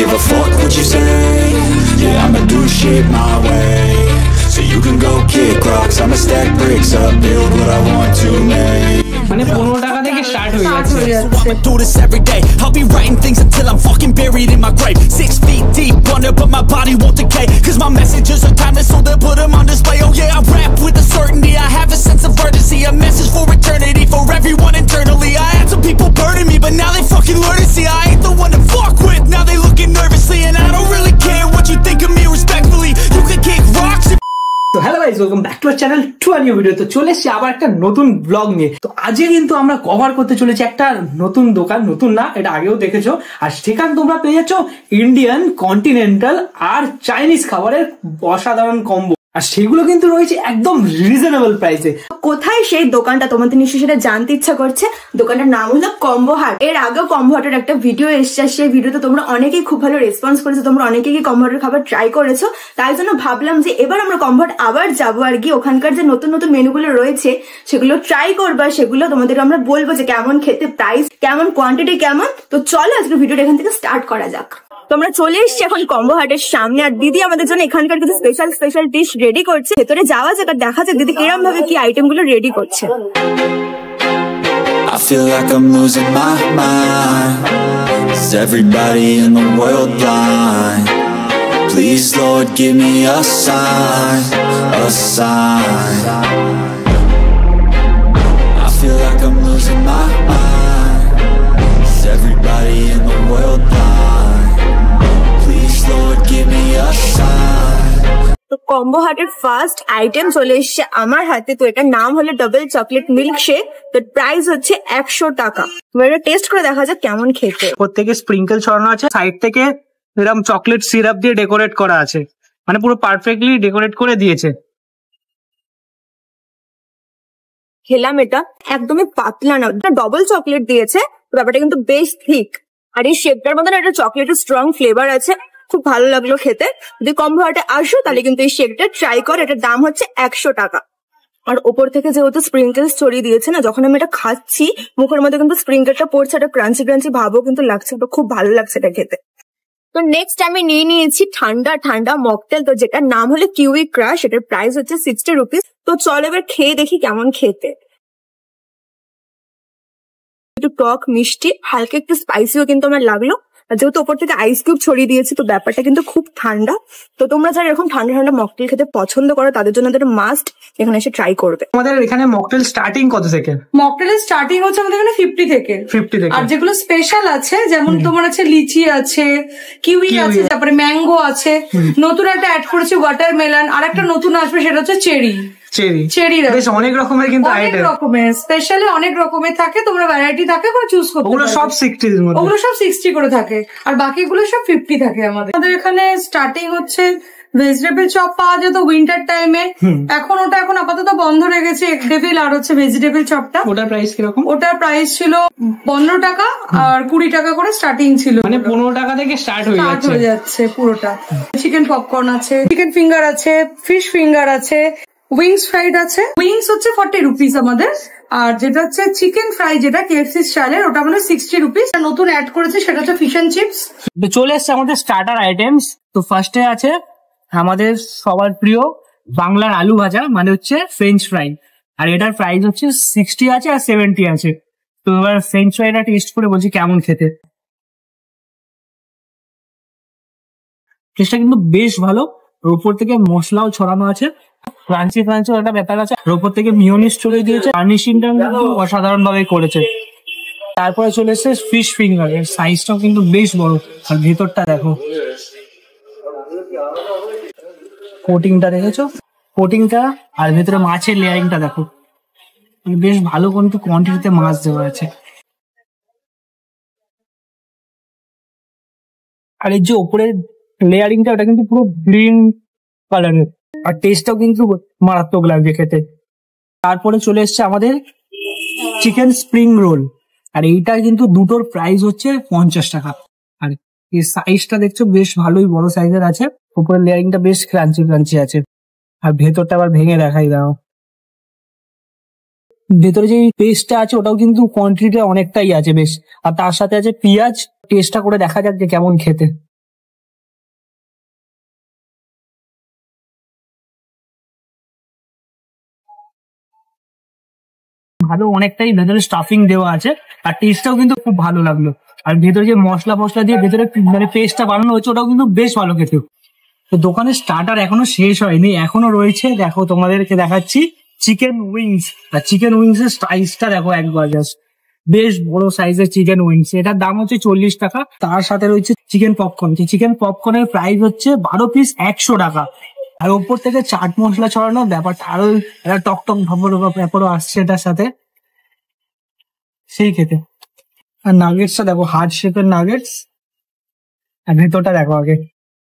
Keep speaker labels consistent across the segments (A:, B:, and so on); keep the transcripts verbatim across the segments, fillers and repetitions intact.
A: give a fuck what you say. Yeah, I'ma do shit my way. So you can go kick rocks, I'ma stack bricks up, build what I want to make.
B: মানে পনেরো টাকা থেকে start হয়ে যাচ্ছে।
A: So I'ma do this every day. I'll be writing things until I'm fucking buried in my grave. Six feet deep under, but my body won't decay. Cause my messages are timeless, so they'll put them on display. Oh yeah, I rap with a certainty, I have a sense of urgency. A message for eternity, for everyone internally. I had some people burning me, but now they fucking learn to see I ain't the one to fuck with. Now they looking nervously, and I don't really care what you think of me respectfully. You can kick rocks if
B: তো hello guys, welcome back to our channel to a new video. তো চলে এসেছি আবার একটা নতুন blog নিয়ে। তো আজকে কিন্তু আমরা কভার করতে চলেছি একটা নতুন দোকান, নতুন না, এটা আগেও দেখেছো। আর সেখানে তোমরা পেয়ে যাচ্ছ ইন্ডিয়ান, কন্টিনেন্টাল আর চাইনিজ খাবারের অসাধারণ কম্বো, আর সেগুলো কিন্তু রয়েছে একদম রিজনেবল প্রাইসে।
C: কোথায় সেই দোকানটা তোমাদের নিশ্চয়ই সেটা জানতে ইচ্ছা করছে। দোকানটার নাম হলো কম্বো হাট। এর আগেও কম্বো হাটের একটা ভিডিও এসছে, সেই ভিডিওতে তোমরা অনেকেই খুব ভালো রেসপন্স করেছো, তোমরা অনেকেই কম্বো হাটের খাবার ট্রাই করেছো। তাই জন্য ভাবলাম যে এবার আমরা কম্বো হাট আবার যাবো আর গিয়ে ওখানকার যে নতুন নতুন মেনুগুলো রয়েছে সেগুলো ট্রাই করবো, সেগুলো তোমাদের আমরা বলবো যে কেমন খেতে, প্রাইস কেমন, কোয়ান্টিটি কেমন। তো চলো আজকে ভিডিওটা এখান থেকে স্টার্ট করা যাক। তোমরা চলে এসছি এখন কম্বো হাটের সামনে, আর দিদি আমাদের জন্য এখানকার কিছু স্পেশাল স্পেশাল ডিশ রেডি করছে। ভেতরে যাওয়া যাক আর দেখা যাক দিদি কিরম ভাবে কি আইটেম গুলো রেডি করছে।
A: I feel like I'm losing my mind. Is everybody in the world blind? Please Lord give me a sign, a sign. I feel like I'm losing my mind. Is everybody in the world blind? Please Lord give me a sign.
C: তো combo হাটের first item চলে এসছে আমার হাতে। তো এটার নাম হলো ডাবল চকলেট মিল্ক শেক। তো প্রাইস হচ্ছে একশো টাকা। এটা টেস্ট করে দেখা যাক কেমন খেতে।
B: প্রত্যেকে স্প্রিঙ্কেল ছড়ানো আছে, সাইড থেকে এরকম চকলেট সিরাপ দিয়ে ডেকোরেট করা আছে, মানে পুরো পারফেক্টলি ডেকোরেট করে দিয়েছে।
C: খেলাম, এটা একদমই পাতলা না, ডবল চকলেট দিয়েছে, ব্যাপারটা কিন্তু বেশ থিক। আর এই শেকটার মধ্যে একটা চকলেটের স্ট্রং ফ্লেভার আছে, খুব ভালো লাগলো খেতে। যদি কম্বো হাটে আসো তাহলে কিন্তু এই শেকটা ট্রাই কর। এটার দাম হচ্ছে একশো টাকা। আর ওপর থেকে যেহেতু স্প্রিঙ্কেলস ছড়িয়ে দিয়েছে না, যখন আমি এটা খাচ্ছি মুখের মধ্যে কিন্তু স্প্রিঙ্কেলটা পড়ছে, একটা ক্রাঞ্চি ক্রাঞ্চি ভাবও কিন্তু লাগছে, তো খুব ভালো লাগছে এটা খেতে। তো নেক্সট আমি নিয়ে নিয়েছি ঠান্ডা ঠান্ডা মকটেল, তো যেটার নাম হলো কিউই ক্রাশ। এটার প্রাইস হচ্ছে সিক্সটি রুপিস। তো চল এবার খেয়ে দেখি কেমন খেতে। একটু টক মিষ্টি, হালকা একটু স্পাইসিও কিন্তু আমার লাগলো। যেহেতু ওপর থেকে আইস কিউব ছড়িয়ে দিয়েছি, তো ব্যাপারটা কিন্তু খুব ঠান্ডা। তো তোমরা যারা এরকম ঠান্ডা ঠান্ডা মকটেল খেতে পছন্দ করো তাদের জন্য একটা মাস্ট এখানে এসে ট্রাই করবে।
B: আমাদের এখানে মকটেল স্টার্টিং কত থেকে?
D: মকটেলের স্টার্টিং হচ্ছে আমাদের এখানে ফিফটি থেকে।
B: ফিফটি থেকে।
D: আর যেগুলো স্পেশাল আছে, যেমন তোমার আছে লিচি আছে, কিউই আছে, তারপরে ম্যাঙ্গো আছে, নতুন একটা অ্যাড করেছে ওয়াটারমেলন, আর একটা নতুন আসবে সেটা হচ্ছে চেরি।
B: চেরি
D: চেরি
B: বেশ অনেক রকমের কিন্তু
D: অনেক রকমের স্পেশালি অনেক রকমের থাকে, তোমরা ভ্যারাইটি থাকে করে চুজ করতে পারো।
B: ওগুলো সব সিক্সটি এর মধ্যে,
D: ওগুলো সব সিক্সটি করে থাকে, আর বাকিগুলো সব ফিফটি থাকে। আমাদের আমাদের এখানে স্টার্টিং হচ্ছে ভেজিটেবল চপ পাওয়া যেত উইন্টার টাইমে, এখন ওটা এখন আপাতত বন্ধ রেখেছে। এগ ডেভিল আর হচ্ছে ভেজিটেবল চপটা,
B: ওটার প্রাইস কিরকম?
D: ওটার প্রাইস ছিল পনেরো টাকা আর কুড়ি টাকা করে স্টার্টিং ছিল,
B: মানে পনেরো টাকা থেকে স্টার্ট হয়ে যাচ্ছে
D: হয়ে যাচ্ছে পুরোটা। চিকেন পপকর্ন আছে, চিকেন ফিঙ্গার আছে, ফিশ ফিঙ্গার আছে, উইংস ফ্রাইড আছে। উইংস হচ্ছে ফর্টি রুপিস আমাদের, আর যেটা হচ্ছে চিকেন ফ্রাই যেটা কেএফসি স্টাইলের, ওটা আমাদের সিক্সটি রুপিস। নতুন অ্যাড করেছে সেটা হচ্ছে ফিশ এন্ড চিপস।
B: চলে এসছে আমাদের স্টার্টার আইটেমস। তো ফার্স্টে আছে আমাদের সবার প্রিয় বাংলার আলু ভাজা, মানে হচ্ছে ফ্রেঞ্চ ফ্রাই, আর এটার প্রাইস হচ্ছে সিক্সটি আছে আর সেভেন্টি আছে। তো এবার ফ্রেঞ্চ ফ্রাইটা টেস্ট করে বলছি কেমন খেতে। টেস্টটা কিন্তু বেশ ভালো, উপর থেকে মশলাও ছড়ানো আছে, ক্রাঞ্চি ক্রাঞ্চি একটা ব্যাপার আছে, আর উপর থেকে মিওনিস ছড়িয়ে দিয়েছে, গার্নিশিংটা কিন্তু অসাধারণ ভাবে করেছে। তারপরে চলে এসছে ফিশ ফিঙ্গার, এর সাইজটাও কিন্তু বেশ বড়, আর ভেতরটা দেখো, কোটিংটা দেখেছো, কোটিংটা আর ভেতরে মাছের লেয়ারিংটা দেখো, বেশ ভালো কিন্তু কোয়ান্টিটিতে মাছ দেওয়া আছে। আর এই যে ওপরের লেয়ারিংটা ওটা কিন্তু পুরো গ্রিন কালারের, আর টেস্টটাও কিন্তু মারাত্মক লাগবে খেতে। তারপরে চলে এসছে আমাদের চিকেন স্প্রিং রোল, আর এইটার কিন্তু দুটোর প্রাইস হচ্ছে পঞ্চাশ টাকা। আর এই সাইজটা দেখছো বেশ ভালোই বড় সাইজের আছে, উপরের লেয়ারিংটা বেশ ক্রাঞ্চি ক্রাঞ্চি আছে, আর ভেতরটা আবার ভেঙে দেখাই দাও। ভেতরে যে পেস্টটা আছে ওটাও কিন্তু কোয়ান্টিটিটা অনেকটাই আছে বেশ, আর তার সাথে আছে পেঁয়াজ। টেস্টটা করে দেখা যাক যে কেমন খেতে। ভালো, অনেকটাই ভেতরে স্টাফিং দেওয়া আছে আর টেস্টটাও কিন্তু খুব ভালো লাগলো। আর ভেতরে যে মশলা ফসলা দিয়ে ভেতরে মানে পেস্টটা বানানো হয়েছে ওটাও কিন্তু বেশ ভালো খেতে। তো দোকানের স্টার্টার এখনো শেষ হয়নি, এখনো রয়েছে। দেখো তোমাদেরকে দেখাচ্ছি চিকেন উইংস। আর চিকেন উইংস এর সাইজটা দেখো একবার, জাস্ট বেশ বড় সাইজের চিকেন উইংস। এটার দাম হচ্ছে চল্লিশ টাকা। তার সাথে রয়েছে চিকেন পপকর্ন। চিকেন পপকর্নের প্রাইস হচ্ছে বারো পিস একশো টাকা। আর ওপর থেকে চাট মশলা ছড়ানো ব্যাপারটা আরো একটা টকটক ভাবর ব্যাপারও আসছে এটার সাথে, সেই খেতে। আর নাগেটসটা দেখো, হার্ট শেপের নাগেটস। আর ভেতরটা দেখো আগে,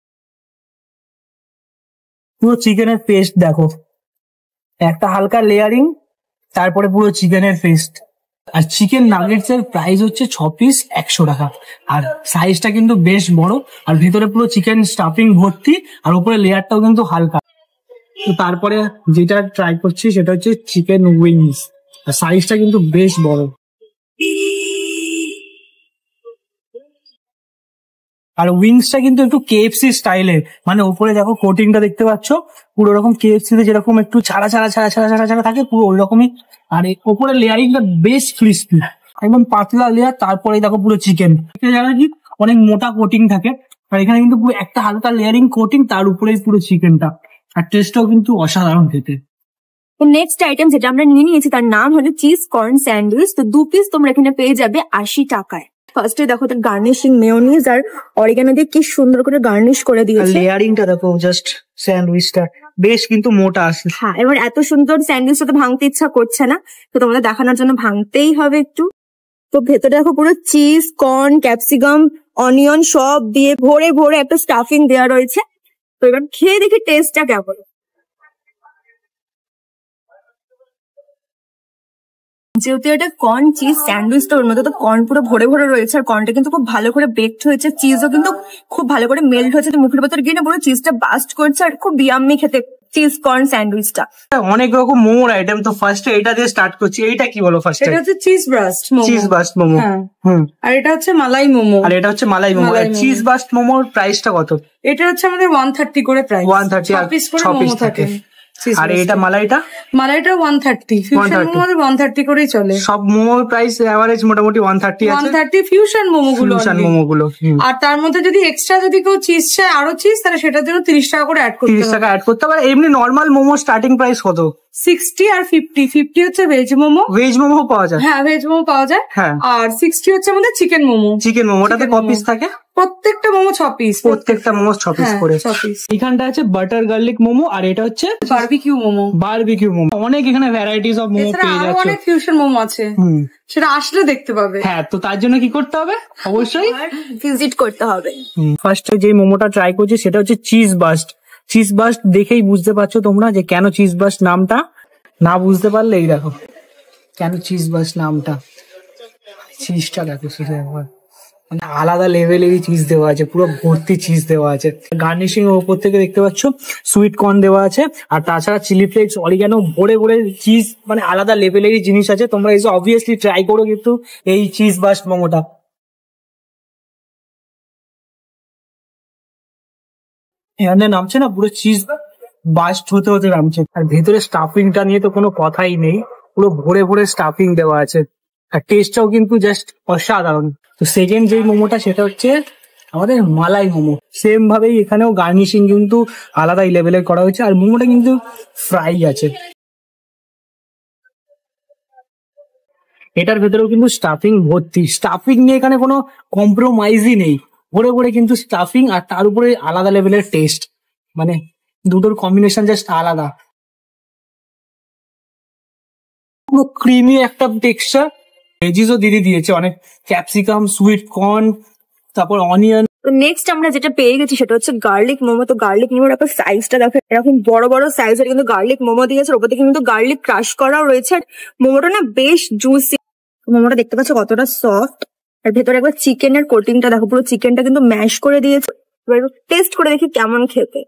B: পুরো চিকেনের পেস্ট দেখো, একটা হালকা লেয়ারিং, তারপরে পুরো চিকেনের পেস্ট। আর চিকেন নাগেটস এর প্রাইস হচ্ছে ছ পিস একশো টাকা। আর সাইজটা কিন্তু বেশ বড়, আর ভিতরে পুরো চিকেন স্টাফিং ভর্তি, আর উপরে লেয়ারটাও কিন্তু হালকা। তো তারপরে যেটা ট্রাই করছি সেটা হচ্ছে চিকেন উইংস। আর সাইজটা কিন্তু বেশ বড়। আর উইংসটা কিন্তু একটু কেএফসি স্টাইলের, মানে উপরে দেখো কোটিংটা দেখতে পাচ্ছ, পুরো রকম কেএফসি তে যেরকম একটু ছাড়া ছাড়া ছাড়া ছাড়া ছাড়া ছাড়া থাকে, পুরো ওই রকমই। আর উপরে লেয়ারিংটা বেশ ক্রিস্পি, একদম পাতলা লেয়ার। তারপরে দেখো পুরো চিকেন, জায়গা কি অনেক মোটা কোটিং থাকে, আর এখানে কিন্তু পুরো একটা হালকা লেয়ারিং কোটিং, তার উপরেই পুরো চিকেনটা। আর টেস্টটাও কিন্তু অসাধারণ খেতে।
C: তো নেক্সট আইটেম যেটা আমরা নিয়ে নিয়েছি তার নাম হলো চিজ কর্ন স্যান্ডউইচ। তো দু পিস তোমরা এখানে পেয়ে যাবে আশি টাকায়। ফার্স্টে দেখো তার গার্নিশিং মেয়োনিজ আর অরিগানো দিয়ে কি সুন্দর করে গার্নিশ করে দিয়েছে।
B: লেয়ারিংটা দেখো, জাস্ট স্যান্ডউইচটা বেশ কিন্তু মোটা আছে।
C: হ্যাঁ, এবার এত সুন্দর স্যান্ডউইচটা তো ভাঙতে ইচ্ছা করছে না, তো তোমাদের দেখানোর জন্য ভাঙতেই হবে একটু। তো ভেতরে দেখো পুরো চিজ, কর্ন, ক্যাপসিকাম, অনিয়ন সব দিয়ে ভরে ভরে একটা স্টাফিং দেওয়া রয়েছে। তো এবার খেয়ে দেখি টেস্টটা কেমন। যেহেতু এটা কর্ন চিজ স্যান্ডউইচটা, ওর মধ্যে তো কর্ন পুরো ভরে ভরে রয়েছে, আর কর্নটা কিন্তু খুব ভালো করে বেকড হয়েছে, চিজও কিন্তু খুব ভালো করে মেল্ট হয়েছে। মুখের ভেতর গিয়ে না পুরো চিজটা বাস্ট করছে, আর খুব ইয়াম্মি খেতে চিজ কর্ন স্যান্ডউইচটা।
B: অনেক রকম মোমোর আইটেম, তো ফার্স্টে এটা দিয়ে স্টার্ট করছি। এইটা কি বলো ফার্স্টে?
D: এটা হচ্ছে cheese burst momo.
B: Cheese burst momo.
D: হ্যাঁ,
B: হুম।
D: আর এটা হচ্ছে মালাই মোমো।
B: আর এটা হচ্ছে মালাই মোমো। আর চিজ বাস্ট মোমোর প্রাইসটা কত?
D: এটা হচ্ছে আমাদের ওয়ান থার্টি করে প্রাইস।
B: ওয়ান থার্টি আর
D: পিস করে
B: ছ পিস
D: মোমো
B: থাকে।
D: থাকে।
B: আর এটা মালাইটা?
D: মালাইটা ওয়ান থার্টি। ফিউশন মোমো আমাদের ওয়ান থার্টি করেই চলে।
B: সব মোমোর প্রাইস এভারেজ মোটামুটি ওয়ান থার্টি আছে।
D: ওয়ান থার্টি ফিউশন মোমো গুলো।
B: ফিউশন মোমো গুলো।
D: আর তার মধ্যে যদি এক্সট্রা যদি কেউ চিজ চায়, আরো চিজ, তাহলে সেটার জন্য তিরিশ টাকা করে অ্যাড করতে হবে।
B: তিরিশ টাকা অ্যাড করতে হবে। এমনি নরমাল মোমো স্টার্টিং প্রাইস কত?
D: সিক্সটি আর ফিফটি। ফিফটি হচ্ছে ভেজ মোমো।
B: ভেজ মোমো পাওয়া যায়?
D: হ্যাঁ, ভেজ মোমো পাওয়া যায়।
B: হ্যাঁ।
D: আর সিক্সটি হচ্ছে আমাদের চিকেন মোমো।
B: চিকেন মোমোটাতে ক পিস থাকে?
D: প্রত্যেকটা মোমো ছ পিস।
B: প্রত্যেকটা মোমো ছ পিস করে।
D: ছ পিস।
B: এখানটা আছে বাটার গার্লিক মোমো, আর এটা হচ্ছে
D: বারবিকিউ মোমো।
B: বারবিকিউ মোমো। অনেক এখানে ভ্যারাইটিস অফ মোমো
D: এছাড়া
B: পেয়ে
D: আরো
B: যাচ্ছে।
D: অনেক ফিউশন মোমো আছে, সেটা আসলে দেখতে পাবে।
B: হ্যাঁ, তো তার জন্য কি করতে হবে? অবশ্যই
C: ভিজিট করতে হবে।
B: ফার্স্টে যে মোমোটা ট্রাই করছি সেটা হচ্ছে চিজ বাস্ট। চিজ বাস্ট দেখেই বুঝতে পারছো তোমরা যে কেন চিজ বাস্ট নামটা। না বুঝতে পারলে এই দেখো কেন চিজ বাস্ট নামটা। চিজটা দেখো শুধু একবার, মানে আলাদা লেভেলেরই চিজ দেওয়া আছে, পুরো ভর্তি চিজ দেওয়া আছে। গার্নিশিং এর উপর থেকে দেখতে পাচ্ছ সুইট কর্ন দেওয়া আছে, আর তাছাড়া চিলি ফ্লেক্স, অরিগানো ভরে ভরে চিজ, মানে আলাদা লেভেলেরই জিনিস আছে। তোমরা এসে অবভিয়াসলি ট্রাই করো কিন্তু এই চিজ বাস্ট মোমোটা। এখানে নামছে না পুরো চিজ বাস্ট হতে হতে নামছে। আর ভেতরে স্টাফিংটা নিয়ে তো কোনো কথাই নেই, পুরো ভরে ভরে স্টাফিং দেওয়া আছে। আর টেস্টটাও কিন্তু জাস্ট অসাধারণ। তো সেকেন্ড যে মোমোটা সেটা হচ্ছে আমাদের মালাই মোমো। সেম ভাবেই এখানেও গার্নিশিং কিন্তু আলাদা লেভেলের করা হয়েছে, আর মোমোটা কিন্তু ফ্রাই আছে। এটার ভেতরেও কিন্তু স্টাফিং ভর্তি। স্টাফিং নিয়ে এখানে কোনো কম্প্রোমাইজই নেই, ভরে ভরে কিন্তু স্টাফিং, আর তার উপরে আলাদা লেভেলের টেস্ট, মানে দুটোর কম্বিনেশন জাস্ট আলাদা। পুরো ক্রিমি একটা টেক্সচার। ভেজিসও দিদি দিয়েছে অনেক, ক্যাপসিকাম, সুইট কর্ন, তারপর অনিয়ন।
C: তো নেক্সট আমরা যেটা পেয়ে গেছি সেটা হচ্ছে গার্লিক মোমো। তো গার্লিক মোমোর একটা সাইজটা দেখো, এরকম বড় বড় সাইজের কিন্তু গার্লিক মোমো দিয়েছে। ওপর থেকে কিন্তু গার্লিক ক্রাশ করাও রয়েছে। আর মোমোটা না বেশ জুসি। মোমোটা দেখতে পাচ্ছ কতটা সফট, আর ভেতরে একবার চিকেনের কোটিংটা দেখো, পুরো চিকেনটা কিন্তু ম্যাশ করে দিয়েছে। এবার টেস্ট করে দেখি কেমন খেতে।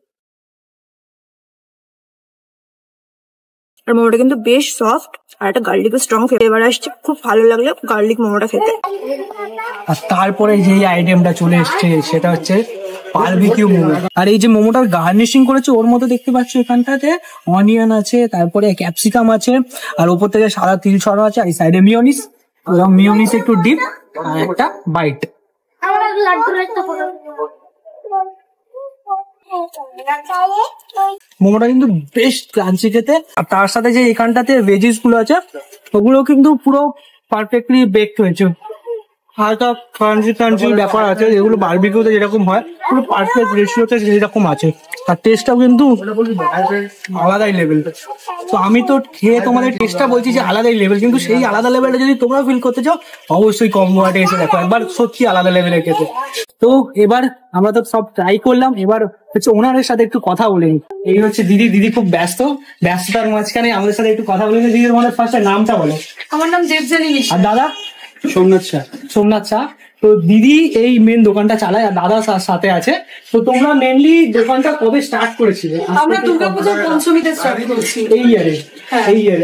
C: আর মোমোটা কিন্তু বেশ সফট, আর একটা গার্লিকের স্ট্রং ফ্লেভার আসছে। খুব ভালো লাগলো গার্লিক মোমোটা খেতে।
B: আর তারপরে যেই আইটেমটা চলে এসছে সেটা হচ্ছে বারবিকিউ মোমো। আর এই যে মোমোটার গার্নিশিং করেছে ওর মধ্যে দেখতে পাচ্ছ এখানটাতে অনিয়ন আছে, তারপরে ক্যাপসিকাম আছে, আর উপর থেকে সাদা তিল ছড়ানো আছে, আর এই সাইডে মিওনিস, এবং মিওনিস একটু ডিপ, আর একটা বাইট। মোমোটা কিন্তু বেশ ক্রাঞ্চি খেতে, আর তার সাথে যে এখানটাতে ভেজিস গুলো আছে ওগুলো কিন্তু পুরো পারফেক্টলি বেকড হয়েছে, হালকা ক্রাঞ্চি ক্রাঞ্চি ব্যাপার আছে, যেগুলো বারবিকিউতে যেরকম হয় পুরো পারফেক্ট রেশিওতে সেরকম আছে। তার টেস্টটাও কিন্তু আলাদাই লেভেল। তো আমি তো খেয়ে তোমাদের টেস্টটা বলছি যে আলাদাই লেভেল, কিন্তু সেই আলাদা লেভেলটা যদি তোমরা ফিল করতে চাও অবশ্যই কম্বো হাটে এসে দেখো একবার, সত্যি আলাদা লেভেলের খেতে। তো এবার আমরা তো সব ট্রাই করলাম, এবার হচ্ছে ওনারের সাথে একটু কথা বলে নিই। এই হচ্ছে দিদি, দিদি খুব ব্যস্ত, ব্যস্ততার মাঝখানে আমাদের সাথে একটু কথা বলে নিই। দিদির মনে ফার্স্ট নামটা বলো।
D: আমার নাম দেবজানী মিশ্র।
B: আর দাদা? সোমনাথ শাহ। সোমনাথ শাহ। তো দিদি এই মেন দোকানটা চালায়, আর দাদা সাথে আছে। তো তোমরা মেনলি দোকানটা কবে স্টার্ট করেছিলে?
D: আমরা দুর্গাপূজার পঞ্চমীতে স্টার্ট করছি
B: এই ইয়ারে। এই ইয়ারে।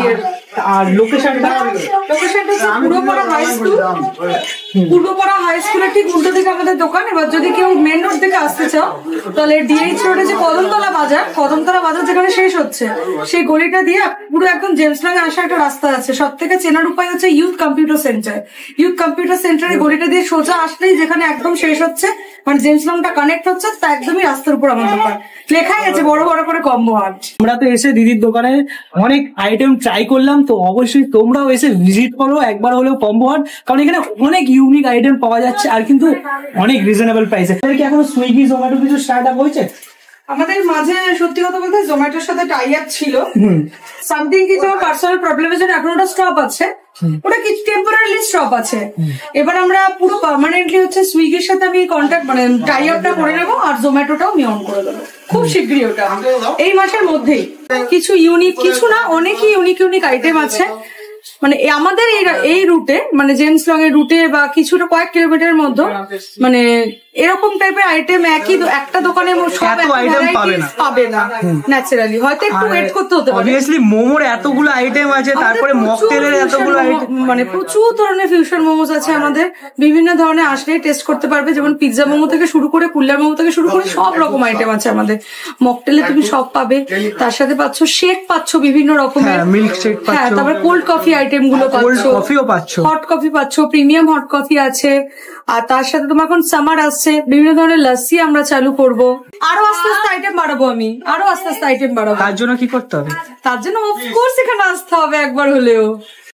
B: আর লোকেশনটা?
D: লোকেশনটা হচ্ছে Purbapara high school. Purbapara high স্কুলের ঠিক উল্টো দিকে আমাদের দোকান। এবার যদি কেউ মেন রোড থেকে আসতে চাও তাহলে ডিএইচ রোডে যে কদমতলা বাজার, কদমতলা বাজার যেখানে শেষ হচ্ছে সেই গলিটা দিয়ে পুরো একদম জেমসলাং আসা একটা রাস্তা আছে। সব থেকে চেনার উপায় হচ্ছে youth computer centre. Youth computer সেন্টারের গলিটা দিয়ে সোজা আসলেই যেখানে একদম শেষ হচ্ছে, মানে জেমসলাংটা কানেক্ট হচ্ছে, তা একদমই রাস্তার উপর আমার দোকান। লেখাই আছে বড় বড় করে কম্বো হাট।
B: আমরা তো এসে দিদির দোকানে অনেক আইটেম ট্রাই করলাম, তো অবশ্যই তোমরাও এসে ভিজিট করো একবার হলেও কম্বো হাট, কারণ এখানে অনেক ইউনিক আইটেম পাওয়া যাচ্ছে, আর কিন্তু অনেক রিজনেবল প্রাইসে। কি এখনো সুইগি জোম্যাটো কিছু স্টার্ট আপ হয়েছে?
D: আমাদের মাঝে সত্যি কথা বলতে জোম্যাটোর সাথে টাই আপ ছিল, সামথিং কিছু পার্সোনাল প্রবলেমের জন্য এখন ওটা স্টপ আছে, ওটা কিছু টেম্পোরারিলি স্টপ আছে। এবার আমরা পুরো পার্মানেন্টলি হচ্ছে সুইগির সাথে আমি কন্ট্যাক্ট মানে টাই আপটা করে নেবো, আর জোম্যাটোটাও আমি অন করে দেবো খুব শীঘ্রই, ওটা এই মাসের মধ্যেই। কিছু ইউনিক, কিছু না অনেকই ইউনিক ইউনিক আইটেম আছে মানে আমাদের এই রুটে, মানে জেমসলং এর রুটে বা কিছুটা কয়েক কিলোমিটারের মধ্যে, মানে এরকম টাইপের আইটেম একই একটা দোকানে সব পাবে না ন্যাচারালি, হয়তো একটু ওয়েট করতে হতে পারে।
B: অবভিয়াসলি মোমোর এতগুলো আইটেম আছে, তারপরে মকটেলের এতগুলো আইটেম,
D: মানে প্রচুর ধরনের ফিউশন মোমোস আছে আমাদের, বিভিন্ন ধরনের আসলেই টেস্ট করতে পারবে, যেমন পিৎজা মোমো থেকে শুরু করে কুল্লার মোমো থেকে শুরু করে সব রকম আইটেম আছে আমাদের। মকটেলে তুমি সব পাবে, তার সাথে পাচ্ছ শেক, পাচ্ছ বিভিন্ন রকমের
B: মিল্ক শেক,
D: হ্যাঁ, তারপর কোল্ড কফি আইটেম গুলো পাচ্ছ,
B: কফিও পাচ্ছ,
D: হট কফি পাচ্ছ, প্রিমিয়াম হট কফি আছে, আর তার সাথে তোমার এখন সামার আসছে, বিভিন্ন ধরনের লস্যি আমরা চালু করব, আরো আস্তে আস্তে আইটেম বাড়াবো, আমি আরো আস্তে আস্তে আইটেম বাড়াবো।
B: তার জন্য কি করতে হবে?
D: তার জন্য অফকোর্স এখানে আসতে হবে একবার হলেও।